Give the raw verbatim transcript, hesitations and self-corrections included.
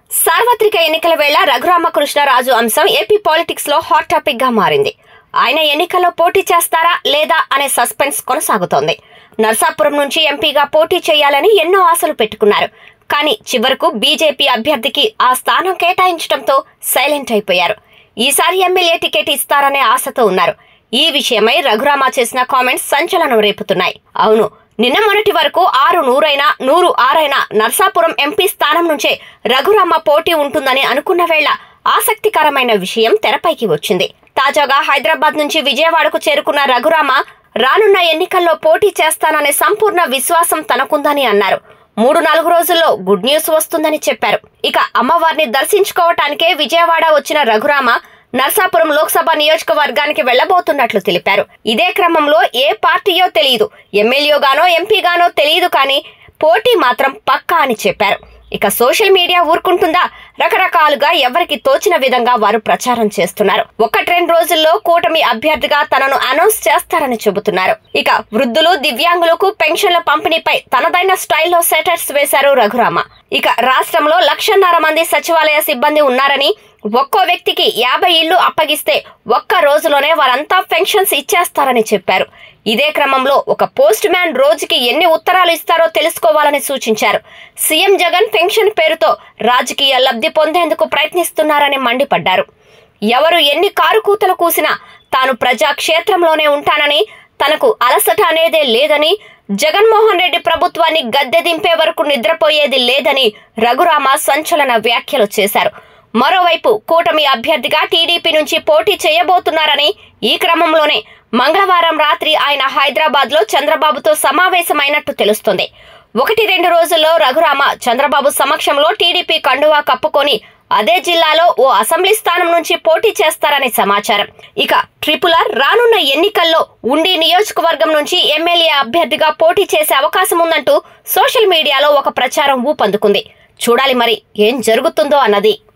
సార్వత్రిక ఎన్నికల వేళ రఘురామకృష్ణరాజు అంశం ఏపీ పాలిటిక్స్ లో హాట్ టాపిక్ గా మారింది. ఆయన ఎన్నికల్లో పోటీ చేస్తారా లేదా అనే సస్పెన్స్ కొనసాగుతోంది. నర్సాపురం నుంచి ఎంపీగా పోటీ చేయాలని ఎన్నో ఆశలు పెట్టుకున్నారు. కానీ చివరకు బీజేపీ అభ్యర్థికి ఆ స్థానం కేటాయించడంతో సైలెంట్ అయిపోయారు. ఈసారి ఎమ్మెల్యే టికెట్ ఇస్తారనే ఆశతో ఉన్నారు. ఈ విషయమై రఘురామ చేసిన కామెంట్స్ సంచలనం రేపుతున్నాయి. అవును, నిన్న మొన్నటి వరకు ఆరు నూరైనా నూరు ఆరైనా నర్సాపురం ఎంపీ స్థానం నుంచే రఘురామ పోటీ ఉంటుందని అనుకున్న వేళ ఆసక్తికరమైన విషయం తెరపైకి వచ్చింది. తాజాగా హైదరాబాద్ నుంచి విజయవాడకు చేరుకున్న రఘురామ రానున్న ఎన్నికల్లో పోటీ చేస్తాననే సంపూర్ణ విశ్వాసం తనకుందని అన్నారు. మూడు నాలుగు రోజుల్లో గుడ్ న్యూస్ వస్తుందని చెప్పారు. ఇక అమ్మవారిని దర్శించుకోవటానికే విజయవాడ వచ్చిన రఘురామ నర్సాపురం లోక్సభ నియోజకవర్గానికి వెళ్లబోతున్నట్లు తెలిపారు. ఇదే క్రమంలో ఏ పార్టీయో తెలియదు, ఎమ్మెల్యేగానో ఎంపీగానో తెలియదు, కానీ పోటీ మాత్రం పక్కా అని చెప్పారు. ఇక సోషల్ మీడియా ఊరుకుంటుందా? రకరకాలుగా ఎవరికి తోచిన విధంగా వారు ప్రచారం చేస్తున్నారు. ఒకటి రెండు రోజుల్లో కూటమి అభ్యర్థిగా తనను అనౌన్స్ చేస్తారని చెబుతున్నారు. ఇక వృద్ధులు, దివ్యాంగులకు పెన్షన్ల పంపిణీపై తనదైన స్టైల్లో సెటర్స్ వేశారు రఘురామ. ఇక రాష్ట్రంలో లక్షన్నర మంది సచివాలయ సిబ్బంది ఉన్నారని, ఒక్కో వ్యక్తికి యాభై ఇళ్లు అప్పగిస్తే ఒక్క రోజులోనే వారంతా పెన్షన్స్ ఇచ్చేస్తారని చెప్పారు. ఇదే క్రమంలో ఒక పోస్ట్ మ్యాన్ రోజుకి ఎన్ని ఉత్తరాలు ఇస్తారో తెలుసుకోవాలని సూచించారు. సీఎం జగన్ పెన్షన్ పేరుతో రాజకీయ లబ్ధి పొందేందుకు ప్రయత్నిస్తున్నారని మండిపడ్డారు. ఎవరు ఎన్ని కారుకూతలు కూసినా తాను ప్రజాక్షేత్రంలోనే ఉంటానని, తనకు అలసట అనేదే లేదని, జగన్మోహన్ రెడ్డి ప్రభుత్వాన్ని గద్దె దింపే వరకు నిద్రపోయేది లేదని రఘురామ సంచలన వ్యాఖ్యలు చేశారు. మరోవైపు కూటమి అభ్యర్థిగా టీడీపీ నుంచి పోటీ చేయబోతున్నారని, ఈ క్రమంలోనే మంగళవారం రాత్రి ఆయన హైదరాబాద్ లో చంద్రబాబుతో సమావేశమైనట్టు తెలుస్తుంది. ఒకటి రెండు రోజుల్లో రఘురామ చంద్రబాబు సమక్షంలో టీడీపీ కండువా కప్పుకొని అదే జిల్లాలో ఓ అసెంబ్లీ స్థానం నుంచి పోటీ చేస్తారని సమాచారం. ఇక ట్రిపుల్ ఆర్ రానున్న ఎన్నికల్లో ఉండి నియోజకవర్గం నుంచి ఎమ్మెల్యే అభ్యర్థిగా పోటీ చేసే అవకాశం ఉందంటూ సోషల్ మీడియాలో ఒక ప్రచారం ఊపందుకుంది. చూడాలి మరి ఏం జరుగుతుందో అన్నది.